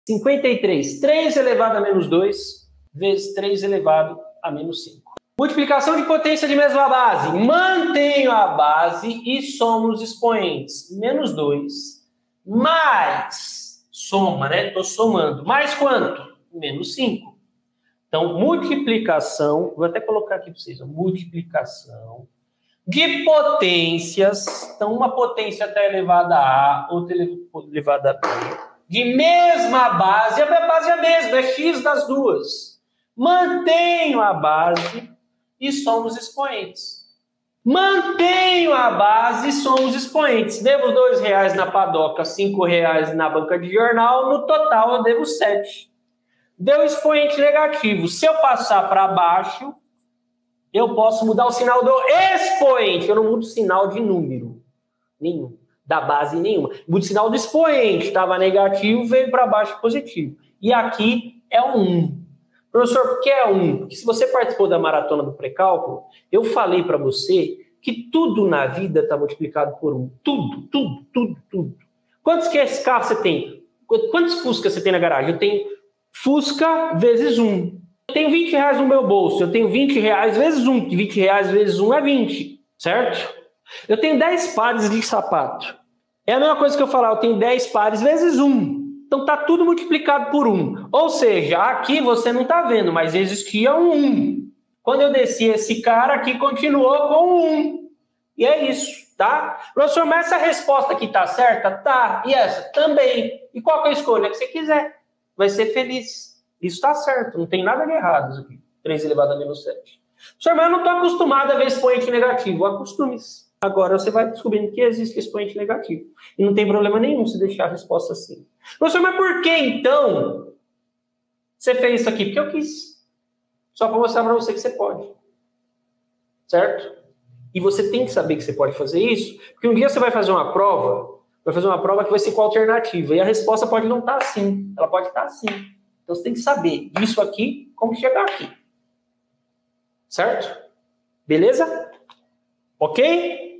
53. 3 elevado a menos 2 vezes 3 elevado a menos 5. Multiplicação de potência de mesma base. Mantenho a base e somo os expoentes. Menos 2 mais, soma, né? Estou somando. Mais quanto? Menos 5. Então, multiplicação, vou até colocar aqui para vocês, multiplicação de potências. Então, uma potência está elevada a A, outra elevada a B. De mesma base, a base é a mesma, é x das duas. Mantenho a base e somo os expoentes. Mantenho a base e somo os expoentes. Devo R$2 na padoca, R$5 na banca de jornal, no total eu devo 7. Deu expoente negativo. Se eu passar para baixo, eu posso mudar o sinal do expoente. Eu não mudo o sinal de número nenhum, da base nenhuma. Mudo o sinal do expoente. Estava negativo, veio para baixo positivo. E aqui é um 1. Professor, por que é 1? Porque se você participou da maratona do pré-cálculo, eu falei para você que tudo na vida está multiplicado por 1. Tudo. Quantos que esse carro você tem? Quantos Fusca você tem na garagem? Eu tenho Fusca vezes 1. Eu tenho R$20 no meu bolso. Eu tenho R$20 vezes 1. R$20 vezes 1 é 20, certo? Eu tenho 10 pares de sapato. É a mesma coisa que eu falar, eu tenho 10 pares vezes 1. Então está tudo multiplicado por 1. Ou seja, aqui você não está vendo, mas existia um 1. Quando eu desci esse cara aqui, continuou com 1. E é isso, tá? Professor, mas essa resposta aqui está certa? Tá. E essa? Também. E qual que é a escolha que você quiser? Vai ser feliz. Isso está certo, não tem nada de errado isso aqui. 3 elevado a menos 7. Professor, mas eu não estou acostumado a ver expoente negativo. Acostume-se. Agora você vai descobrindo que existe expoente negativo. E não tem problema nenhum se deixar a resposta assim. Professor, mas por que então você fez isso aqui? Porque eu quis. Só para mostrar para você que você pode. Certo? E você tem que saber que você pode fazer isso, porque um dia você vai fazer uma prova que vai ser com alternativa. E a resposta pode não estar assim. Ela pode estar assim. Então você tem que saber disso aqui, como chegar aqui. Certo? Beleza? Ok?